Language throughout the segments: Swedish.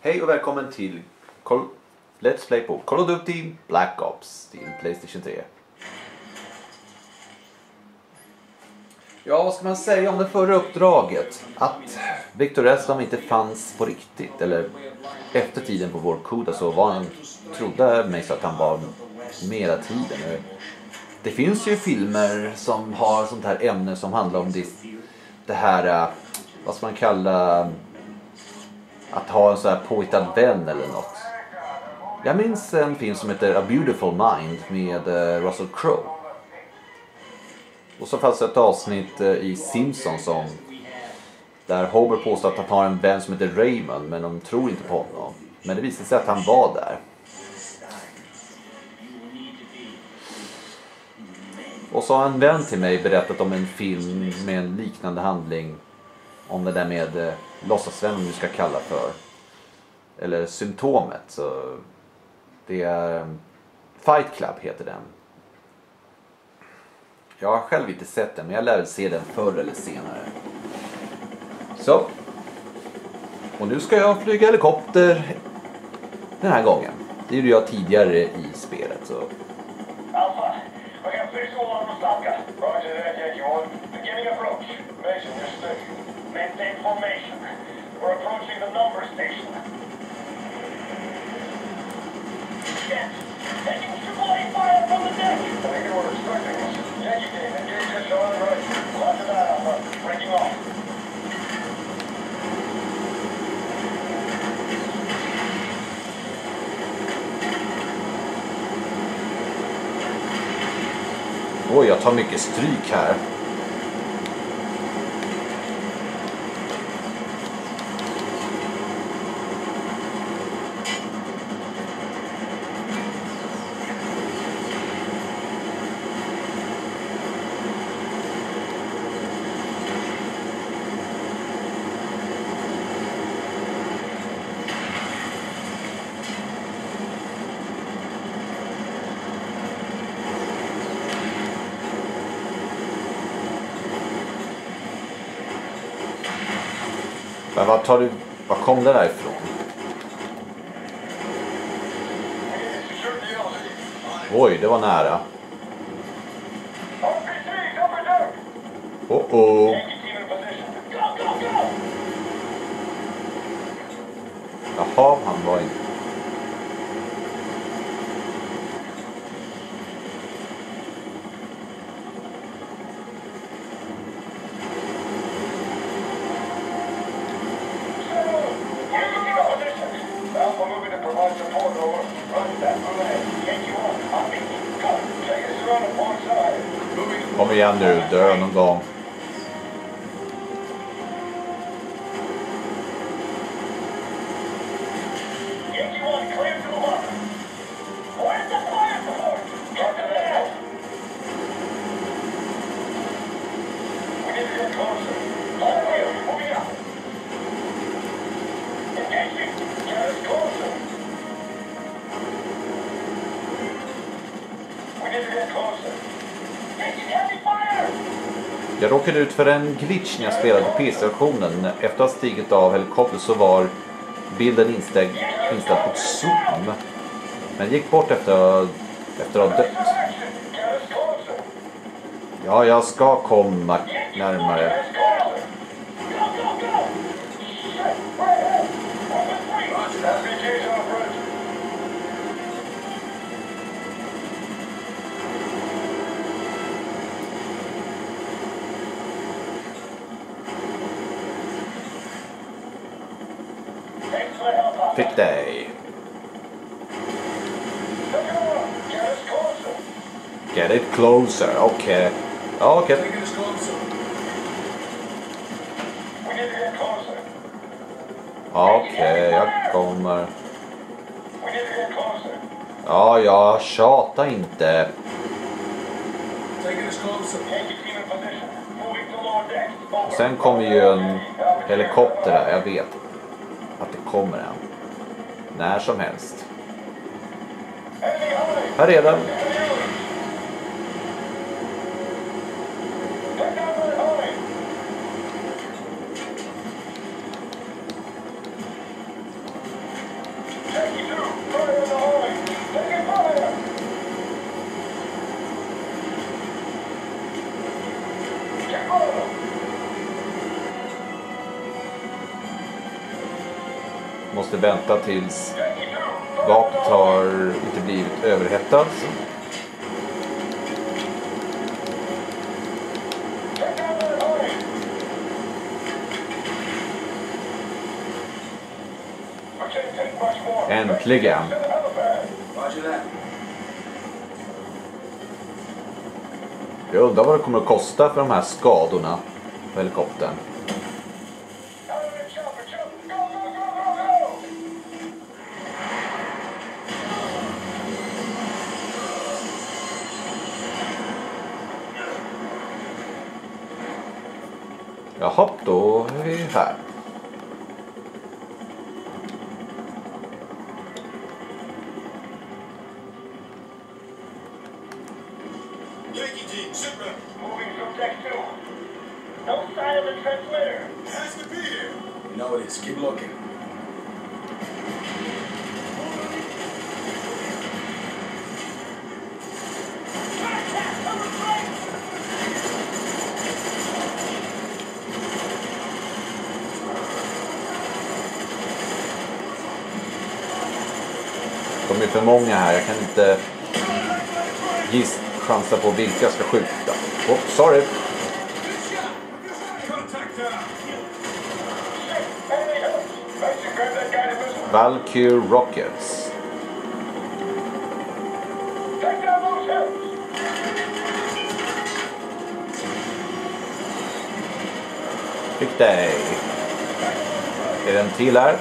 Hej och välkommen till Let's Play på Call of Duty Black Ops till Playstation 3. Ja, vad ska man säga om det förra uppdraget? Att Victor Eslam inte fanns på riktigt, eller efter tiden på vår koda så var han, trodde mig så att han var mera tiden. Det finns ju filmer som har sånt här ämne som handlar om det här, vad ska man kalla, att ha en så här påhittad vän eller något. Jag minns en film som heter A Beautiful Mind med Russell Crowe. Och så fanns ett avsnitt i Simpsons som där Homer påstår att han har en vän som heter Raymond, men de tror inte på honom. Men det visade sig att han var där. Och så har en vän till mig berättat om en film med en liknande handling. Om det där med låtsasvän, om du ska kalla för. Eller symptomet. Så det är Fight Club heter den. Jag har själv inte sett den, men jag lär väl se den förr eller senare. Så. Och nu ska jag flyga helikopter den här gången. Det gjorde jag tidigare i spelet. Så. Alpha, we got visual on Osaka. Roger that, Yankee 1. Beginning approach. Mason, you're still. Maintain formation. We're approaching the number station. Yes. Taking triple-A fire from the deck. I think we're expecting us. Yankee team, engage us on the right. Roger that, Alpha. Breaking off. Oj, jag tar mycket stryk här. Men vad kom det där ifrån? Oj, det var nära. Oh. Jaha, han var inte. Kom igen nu, dö någon gång. Jag råkade ut för en glitch när jag spelade på PC-versionen. Efter att ha stigit av helikopter så var bilden inställd på zoom. Men gick bort efter att ha dött. Ja, jag ska komma närmare. Fick dig. Get it closer. Okej. Ja, okej. Okej, jag kommer. Ja, jag tjatar inte. Sen kommer ju en helikopter här. Jag vet att det kommer en. När som helst. Här är den. Måste vänta tills vapnet har inte blivit överhettat. Äntligen. Jag undrar vad det kommer att kosta för de här skadorna på helikoptern. Jaha, då är vi här. Moving from deck 2. No sign of the transmitter. It has to be here. You know it is. Keep looking. De är för många här, jag kan inte chansa på vilka jag ska skjuta. Oh, sorry. Valkyrie Rockets. Fick dig. Är det en till här?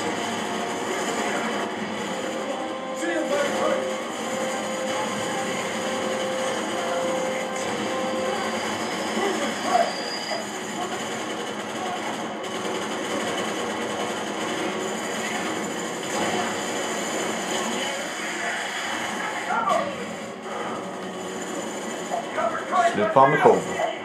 Slut på ammunition.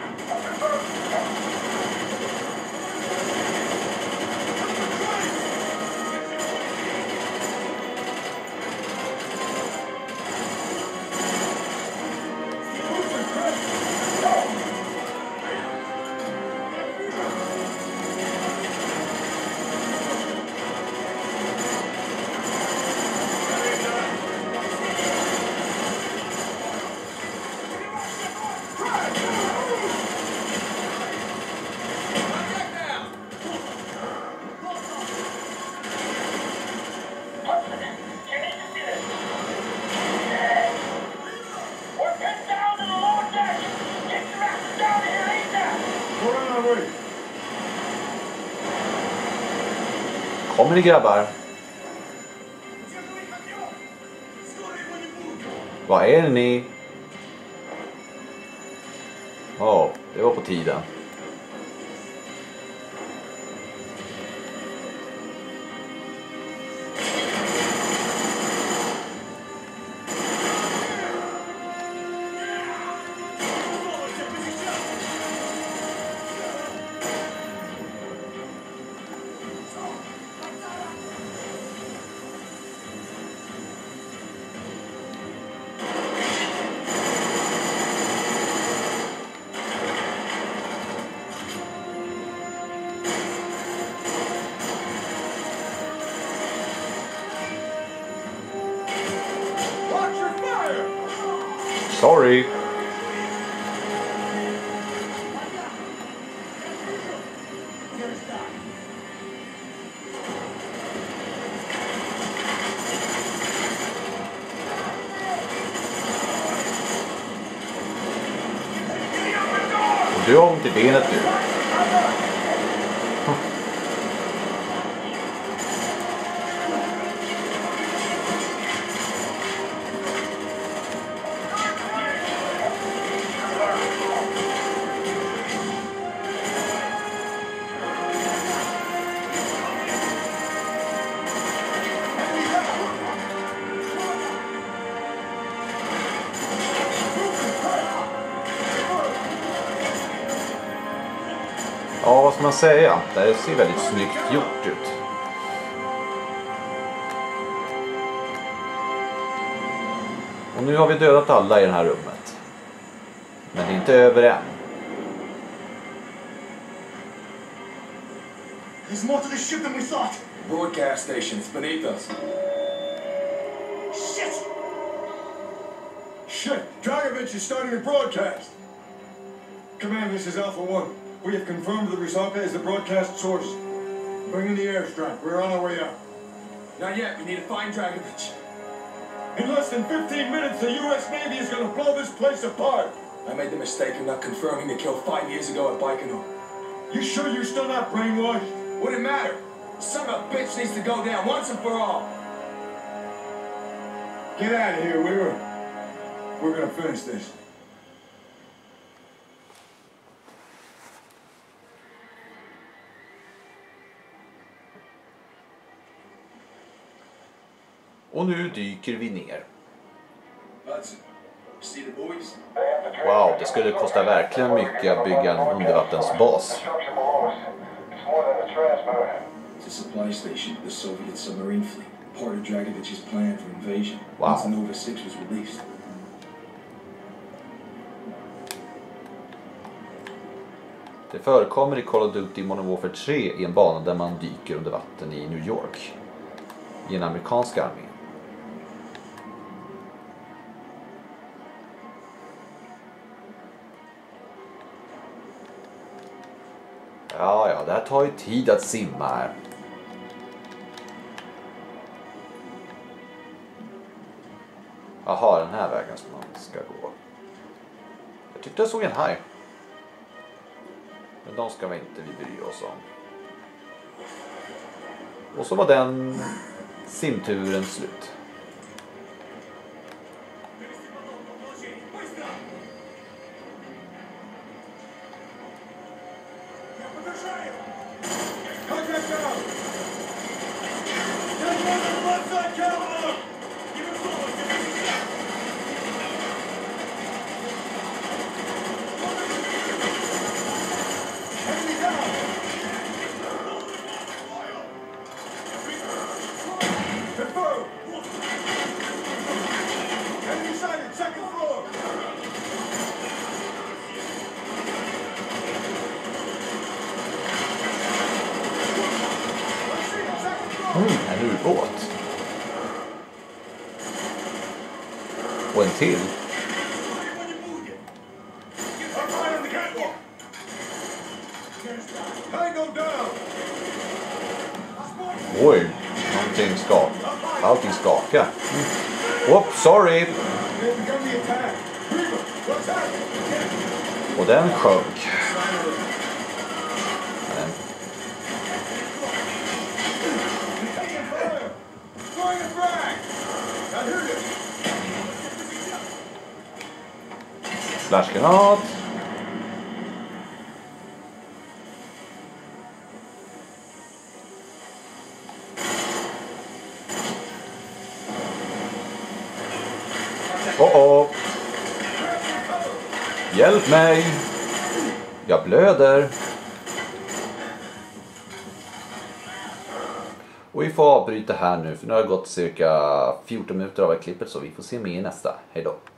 Kommer ni grabbar? Vad är ni? Ja, det var på tiden. Sorry. Du har ont i benet nu. Ja, vad ska man säga? Det här ser väldigt snyggt gjort ut. Och nu har vi dödat alla i det här rummet. Men det är inte över än. There's more to this ship than we thought. Broadcast station. It's beneath us. Shit! Shit! Dragovich is starting a broadcast! Command, this is Alpha 1. We have confirmed the Rusaka is the broadcast source. Bring in the airstrike. We're on our way out. Not yet. We need to find Dragovich. In less than 15 minutes, the U.S. Navy is going to blow this place apart. I made the mistake of not confirming the kill 5 years ago at Baikonur. You sure you're still not brainwashed? Wouldn't matter. Son of a bitch needs to go down once and for all. Get out of here, Weaver. We're going to finish this. Och nu dyker vi ner. Hudson, see the buoys? Wow, det skulle kosta verkligen mycket att bygga en undervattensbas. It's a supply station for the Soviet submarine fleet. Part of Dragovich's plan for invasion. Wow. Once Nova 6 was released. Det förekommer i Call of Duty Modern Warfare 3 i en bana där man dyker under vatten i New York. I en amerikansk armé. Ja, det här tar ju tid att simma här. Jaha, den här vägen som man ska gå. Jag tyckte jag såg en haj. Men de ska vi inte bry oss om. Och så var den simturen slut. En ubåt. Och en till. Oj, någonting skakar. Allting skakar. Whoop, sorry. Och den sjönk. Flashgranat. Hjälp mig. Jag blöder. Och vi får avbryta här nu för nu har det gått cirka 14 minuter av klippet så vi får se mer i nästa. Hej då.